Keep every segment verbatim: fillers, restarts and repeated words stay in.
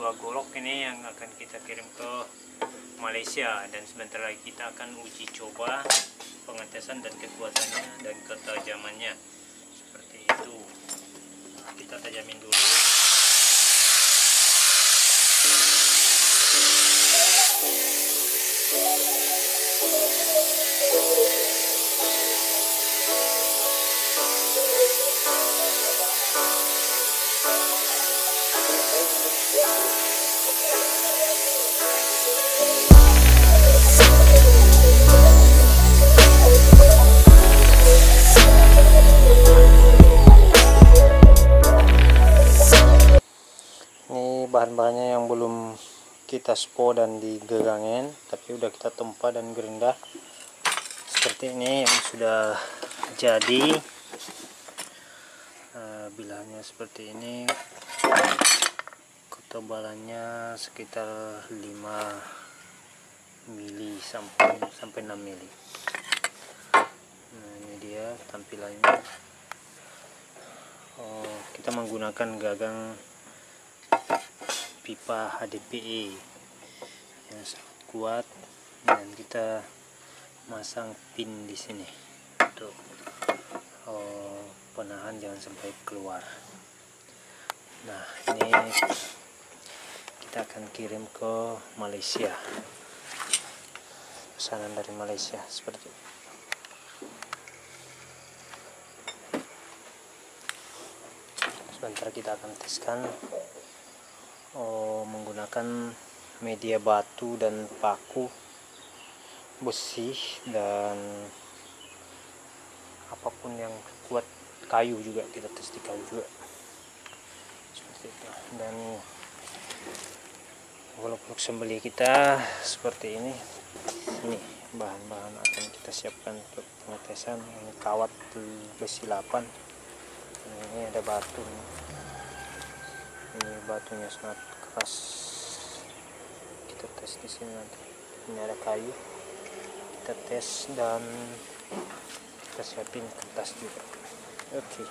dua golok ini yang akan kita kirim ke Malaysia, dan sebentar lagi kita akan uji coba pengetesan dan kekuatannya dan ketajamannya seperti itu. Kita tajamin dulu. Bahan-bahannya yang belum kita spo dan digegangin, tapi udah kita tempa dan gerendah seperti ini. Yang sudah jadi, uh, bilahnya seperti ini, ketebalannya sekitar lima mili sampai sampai enam mili. Nah, ini dia tampilannya. Oh, kita menggunakan gagang pipa H D P E yang sangat kuat, dan kita masang pin di sini untuk oh, penahan jangan sampai keluar. Nah, ini kita akan kirim ke Malaysia, pesanan dari Malaysia seperti itu. Sebentar kita akan teskan. Oh, menggunakan media batu dan paku besi dan apapun yang kuat, kayu juga kita tes di kayu juga seperti itu. Dan golok-golok sembelih kita seperti ini. Ini bahan-bahan akan kita siapkan untuk pengetesan. Ini kawat besi delapan. Nah, ini ada batu. Ini batunya sangat keras, kita tes di sini nanti. Ini ada kayu, kita tes, dan kita siapin kertas juga. Oke.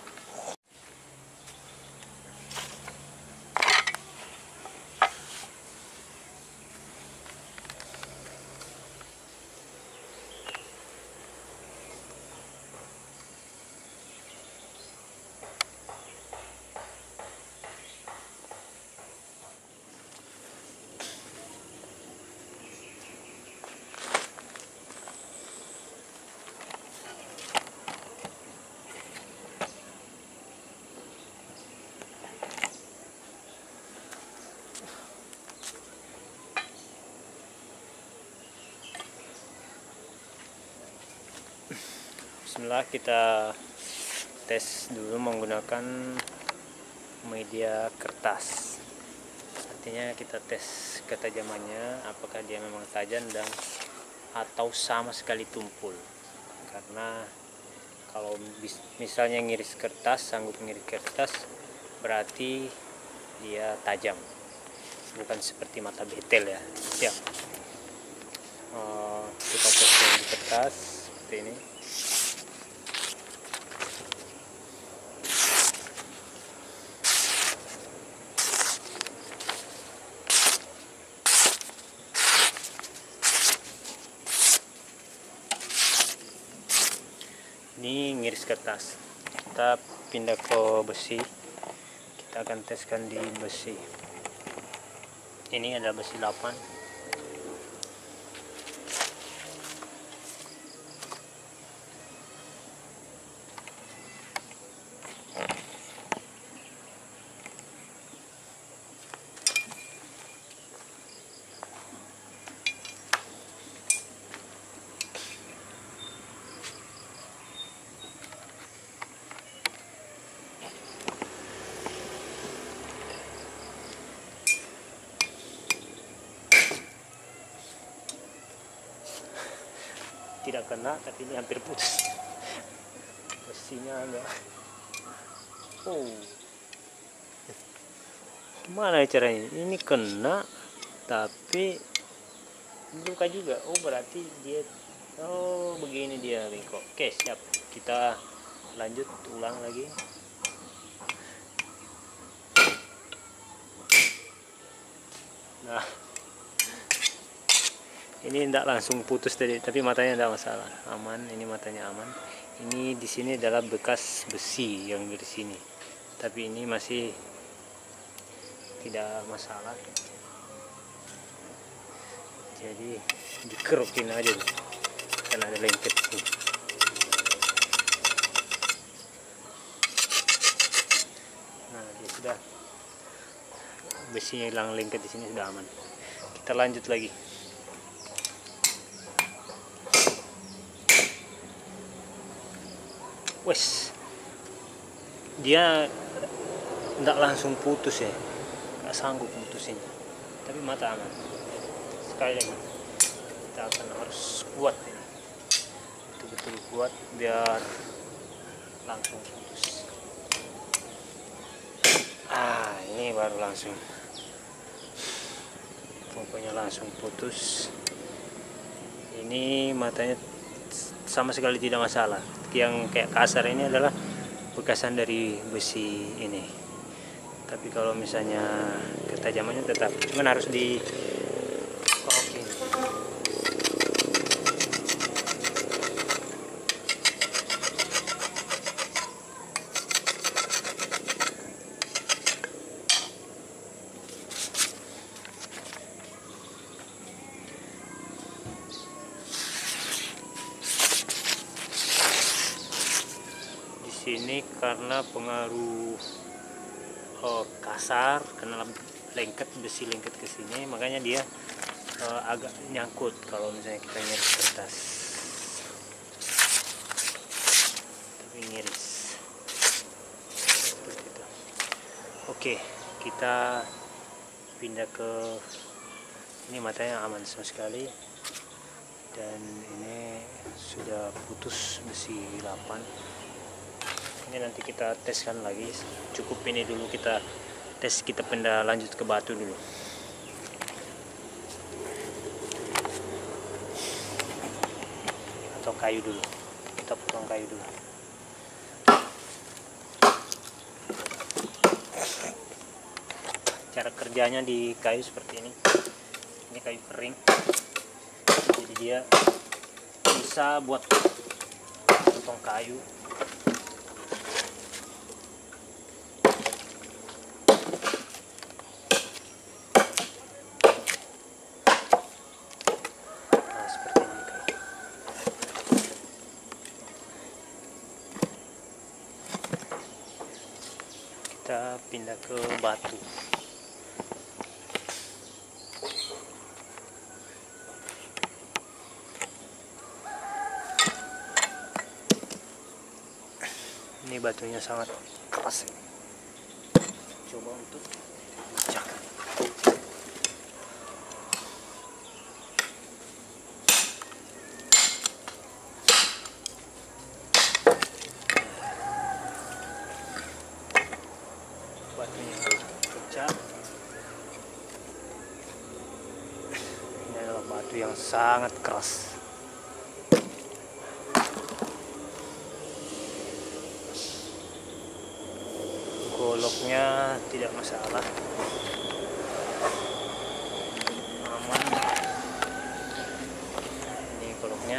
Bismillah, kita tes dulu menggunakan media kertas. Artinya kita tes ketajamannya, apakah dia memang tajam dan atau sama sekali tumpul. Karena kalau misalnya ngiris kertas, sanggup ngiris kertas, berarti dia tajam, bukan seperti mata betel ya. Siap. Uh, kita tes di kertas seperti ini. Ini ngiris kertas, kita pindah ke besi. Kita akan teskan di besi. Ini ada besi delapan. Tidak kena, tapi ini hampir putus. Besinya agak, oh, gimana caranya? Ini kena tapi luka juga. Oh, berarti dia, oh begini dia bengkok. Oke, siap, kita lanjut ulang lagi. Nah, ini tidak langsung putus tadi, tapi matanya tidak masalah, aman. Ini matanya aman. Ini di sini adalah bekas besi yang di sini, tapi ini masih tidak masalah. Jadi dikerukin aja karena ada lengket sini. Nah, dia sudah, besinya hilang, lengket di sini sudah aman. Kita lanjut lagi. Wes, dia tidak langsung putus ya, nggak sanggup putusin, tapi mata aman. Sekali lagi, kita akan harus kuat ini, betul-betul kuat biar langsung putus. Ah, ini baru langsung, pokoknya langsung putus. Ini matanya sama sekali tidak masalah. Yang kayak kasar ini adalah bekasan dari besi ini, tapi kalau misalnya ketajamannya tetap, cuman harus di kokokin. Sini karena pengaruh oh, kasar, karena lengket, besi lengket ke sini, makanya dia uh, agak nyangkut kalau misalnya kita nyiris kertas, tapi nyiris seperti itu. Oke, kita pindah ke ini, matanya aman sama sekali, dan ini sudah putus besi delapan. Ini nanti kita teskan lagi, cukup ini dulu kita tes, kita pindah lanjut ke batu dulu. Atau kayu dulu, kita potong kayu dulu. Cara kerjanya di kayu seperti ini. Ini kayu kering, jadi dia bisa buat potong kayu. Kita pindah ke batu. Ini batunya sangat keras. Coba untuk pecah. Batunya pecah. Ini adalah batu yang sangat keras. Goloknya tidak masalah, aman. Ini goloknya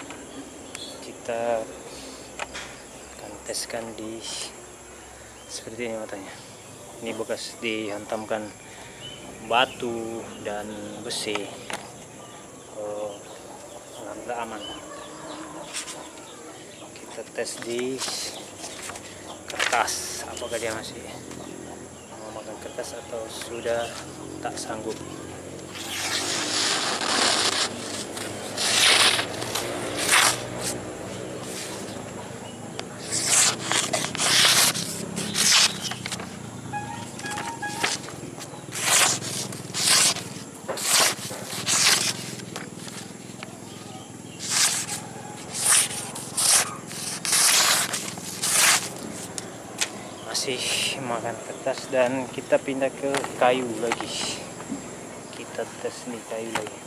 kita akan teskan di seperti ini matanya. Ini bekas dihantamkan batu dan besi. Oh, alhamdulillah aman. Kita tes di kertas, apakah dia masih mau makan kertas atau sudah tak sanggup. Masih makan kertas, dan kita pindah ke kayu lagi. Kita tes nih kayu lagi.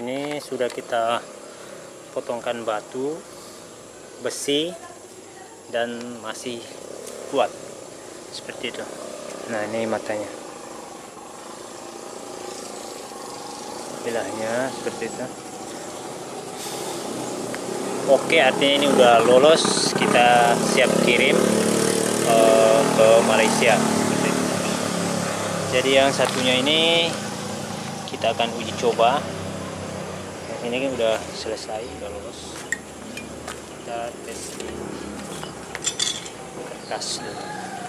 ini sudah kita potongkan batu, besi, dan masih kuat seperti itu. Nah, ini matanya, bilahnya seperti itu. Oke, artinya ini udah lolos, kita siap kirim uh, ke Malaysia. Jadi yang satunya ini kita akan uji coba. Yang ini kan udah selesai, udah lolos. Kita tes di kertas dulu.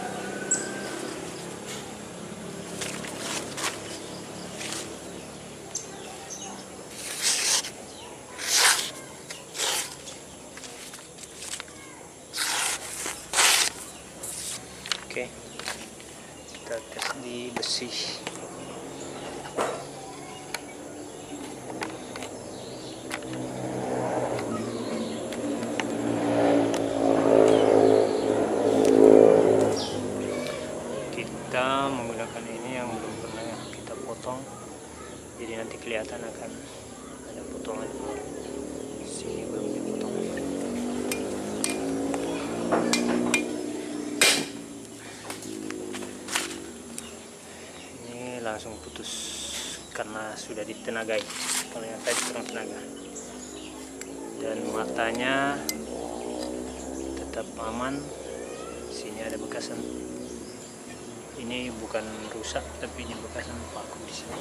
Oke, kita tes di besi. Kita menggunakan ini yang belum pernah kita potong, jadi nanti kelihatan akan ada potongan sini belum dipotong. Ini langsung putus karena sudah ditenagai. Kalau yang tadi kurang tenaga, dan matanya tetap aman. Sini ada bekasan. Ini bukan rusak, tapi ini bekasan paku di sini.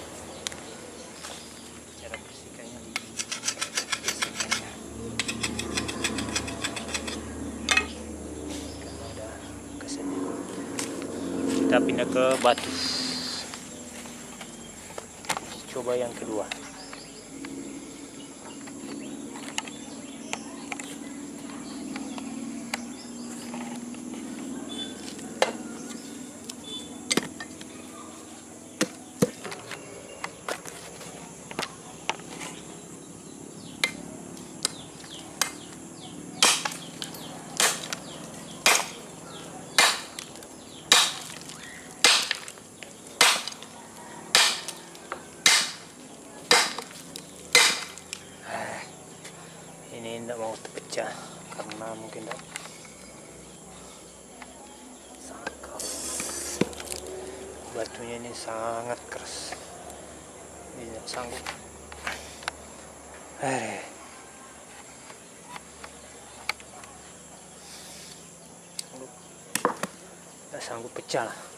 Cara bersihkannya di bersihkannya. Karena ada bekasannya. Kita pindah ke batu. Coba yang kedua. Ini tidak mau terpecah karena mungkin tidak sangat keras. Batunya ini sangat keras, ini tidak sanggup. Eh, sanggup, tidak sanggup pecah.